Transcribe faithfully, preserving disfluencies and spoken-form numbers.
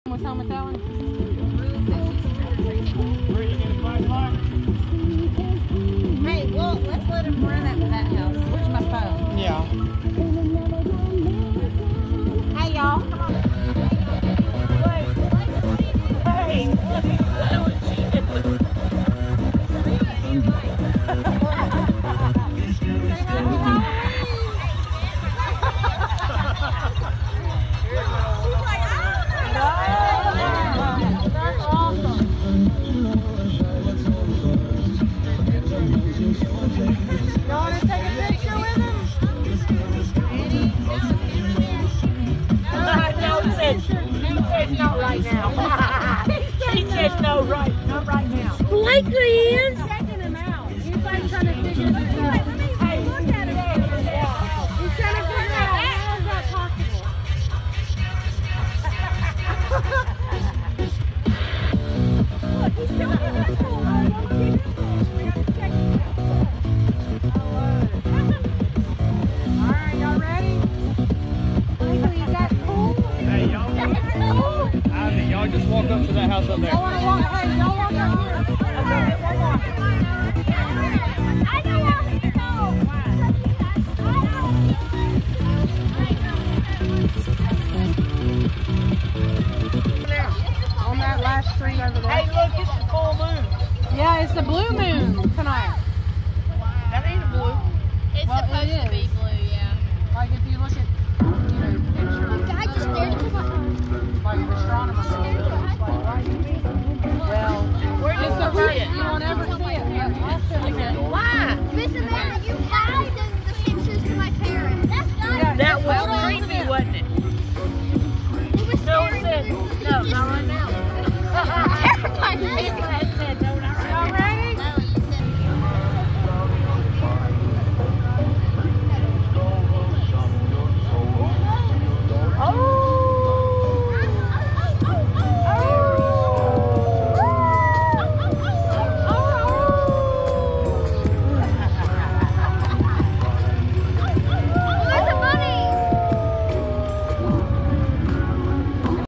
What's wrong with that one? Hey, well, let's let him run up to that house. Where's my phone? Yeah. Hey, y'all. Come on. Hey! Not right now. He said no, right, not right now. Likely is. Checking him out. He's like trying to figure this out. Hey, look at him. He's trying to figure out how is that possible. Look, he's still in the school. We have to check him out. All right, y'all ready? Likely, is that cool? Hey, y'all. Ivy, y'all just walk up to that house up there. Y'all want to walk? Hey, y'all walk up here. Okay, walk on. I know how to go. On that last tree over there. Hey, look, it's the full moon. Yeah, it's the blue moon tonight. That ain't a blue. It's Well, supposed it to be is. blue, yeah. Like if you look at, you know, pictures. I just stared into my Like the